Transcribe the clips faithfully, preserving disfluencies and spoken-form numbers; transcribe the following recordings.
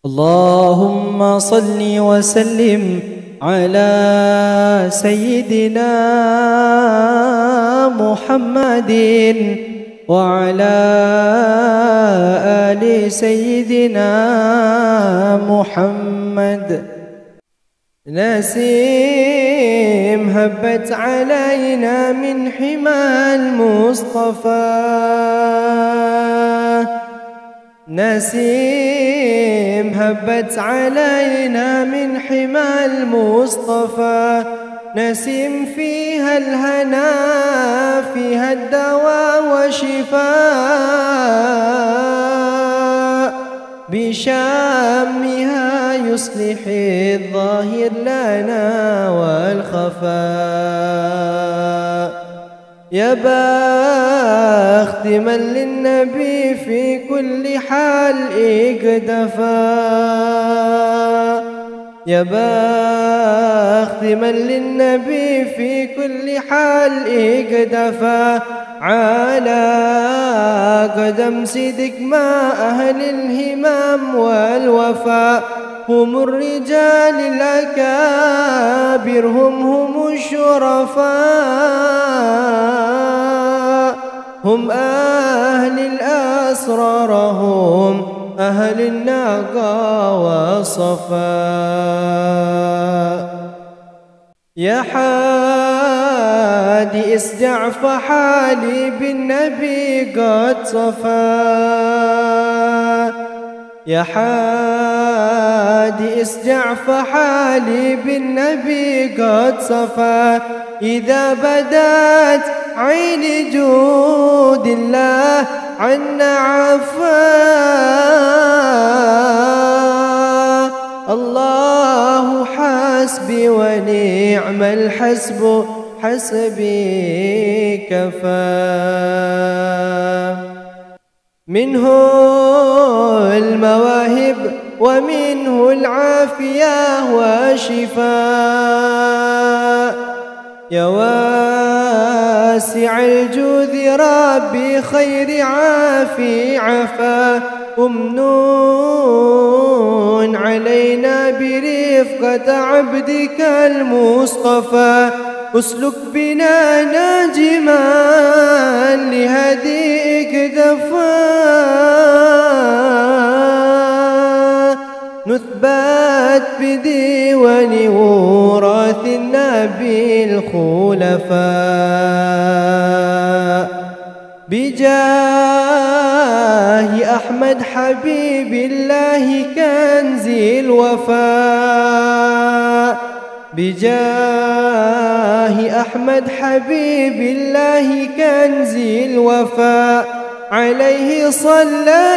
اللهم صل وسلم على سيدنا محمد وعلى آل سيدنا محمد. نسيم هبت علينا من حمى المصطفى، نسيم هبت علينا من حمى المصطفى، نسيم فيها الهنا فيها الدواء وشفاء، بشامها يصلح الظاهر لنا والخفاء. يا بخت من للنبي في كل حال اقتفى، يا بخت من للنبي في كل حال اقتفى، على قدم صدق مع أهل الهمام والوفاء، هم الرجال الأكابر هم هم الشرفاء، هم أهل الأسرار هم أهل النقى والصفاء. يا حادي اسجع فحالي بالنبي قد صفا، يا حادي اسجع فحالي بالنبي قد صفا، إذا بدت عين جود الله عنا عفا، الله حسبي ونعم الحسب حسبي كفى. منه المواهب ومنه العافية وشفاء، يا واسع الجود ربي خير عافي عفا، ومنون علينا برفقة عبدك المصطفى، اسلك بنا ناجما لهديك دفا، نثبت بديوان وراث النبي الخلفاء، بجاه أحمد حبيب الله كنز الوفاء، بجاه أحمد حبيب الله كنز الوفاء، عليه صلى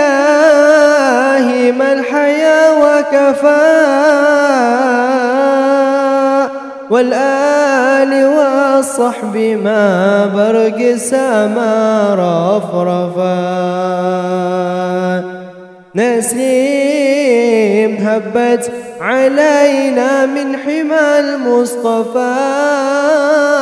إلهي من حيا وكفى، والآل والصحب ما برق السما رفرفا. نسيم هبت علينا من حمى المصطفى،